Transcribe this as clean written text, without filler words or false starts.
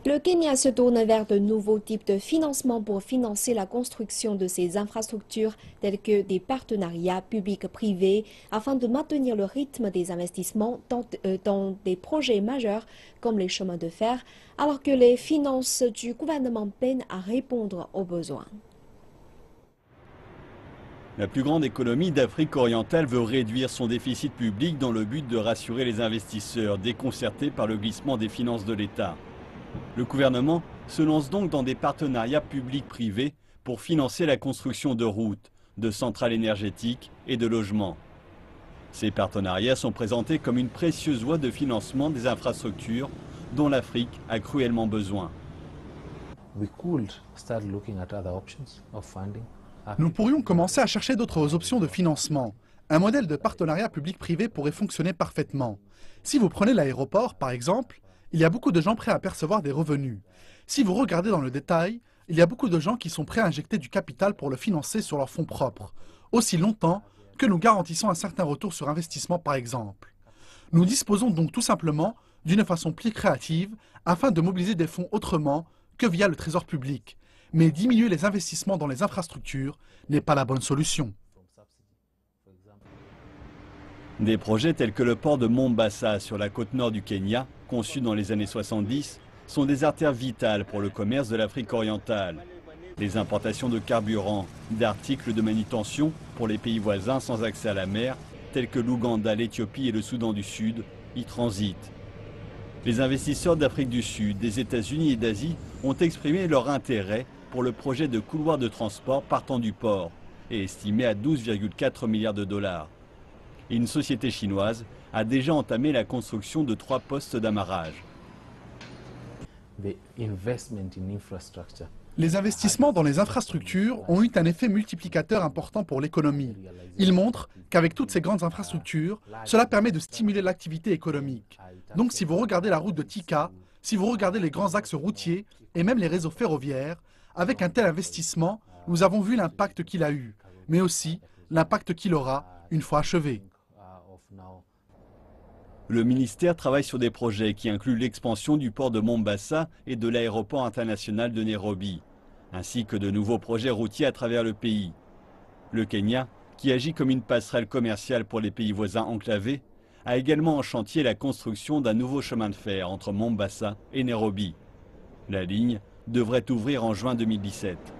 Le Kenya se tourne vers de nouveaux types de financement pour financer la construction de ses infrastructures telles que des partenariats publics-privés afin de maintenir le rythme des investissements dans des projets majeurs comme les chemins de fer, alors que les finances du gouvernement peinent à répondre aux besoins. La plus grande économie d'Afrique orientale veut réduire son déficit public dans le but de rassurer les investisseurs déconcertés par le glissement des finances de l'État. Le gouvernement se lance donc dans des partenariats publics-privés pour financer la construction de routes, de centrales énergétiques et de logements. Ces partenariats sont présentés comme une précieuse voie de financement des infrastructures dont l'Afrique a cruellement besoin. Nous pourrions commencer à chercher d'autres options de financement. Un modèle de partenariat public-privé pourrait fonctionner parfaitement. Si vous prenez l'aéroport, par exemple, il y a beaucoup de gens prêts à percevoir des revenus. Si vous regardez dans le détail, il y a beaucoup de gens qui sont prêts à injecter du capital pour le financer sur leurs fonds propres, aussi longtemps que nous garantissons un certain retour sur investissement par exemple. Nous disposons donc tout simplement d'une façon plus créative afin de mobiliser des fonds autrement que via le trésor public. Mais diminuer les investissements dans les infrastructures n'est pas la bonne solution. Des projets tels que le port de Mombasa sur la côte nord du Kenya, conçu dans les années 70, sont des artères vitales pour le commerce de l'Afrique orientale. Les importations de carburant, d'articles de manutention pour les pays voisins sans accès à la mer, tels que l'Ouganda, l'Éthiopie et le Soudan du Sud, y transitent. Les investisseurs d'Afrique du Sud, des États-Unis et d'Asie ont exprimé leur intérêt pour le projet de couloir de transport partant du port et estimé à 12,4 milliards de dollars. Une société chinoise a déjà entamé la construction de 3 postes d'amarrage. Les investissements dans les infrastructures ont eu un effet multiplicateur important pour l'économie. Ils montrent qu'avec toutes ces grandes infrastructures, cela permet de stimuler l'activité économique. Donc si vous regardez la route de Thika, si vous regardez les grands axes routiers et même les réseaux ferroviaires, avec un tel investissement, nous avons vu l'impact qu'il a eu, mais aussi l'impact qu'il aura une fois achevé. Le ministère travaille sur des projets qui incluent l'expansion du port de Mombasa et de l'aéroport international de Nairobi, ainsi que de nouveaux projets routiers à travers le pays. Le Kenya, qui agit comme une passerelle commerciale pour les pays voisins enclavés, a également en chantier la construction d'un nouveau chemin de fer entre Mombasa et Nairobi. La ligne devrait ouvrir en juin 2017.